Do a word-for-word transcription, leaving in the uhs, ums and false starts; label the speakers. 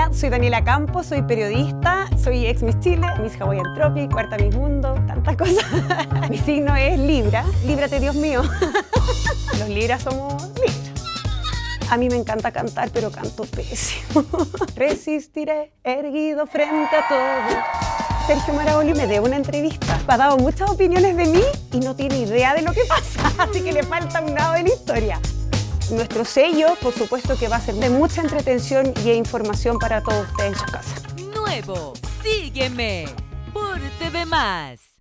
Speaker 1: Hola, soy Daniela Campos, soy periodista, soy ex Miss Chile, Miss Hawaiian Tropic, cuarta Miss Mundo, tantas cosas. Mi signo es Libra, líbrate Dios mío. Los Libras somos Libras. A mí me encanta cantar, pero canto pésimo. Resistiré erguido frente a todo. Sergio Maraboli me dio una entrevista. Ha dado muchas opiniones de mí y no tiene idea de lo que pasa, así que le falta un lado de la historia. Nuestro sello, por supuesto que va a ser de mucha entretención y información para todos ustedes en su casa.
Speaker 2: Nuevo, sígueme por T V Más.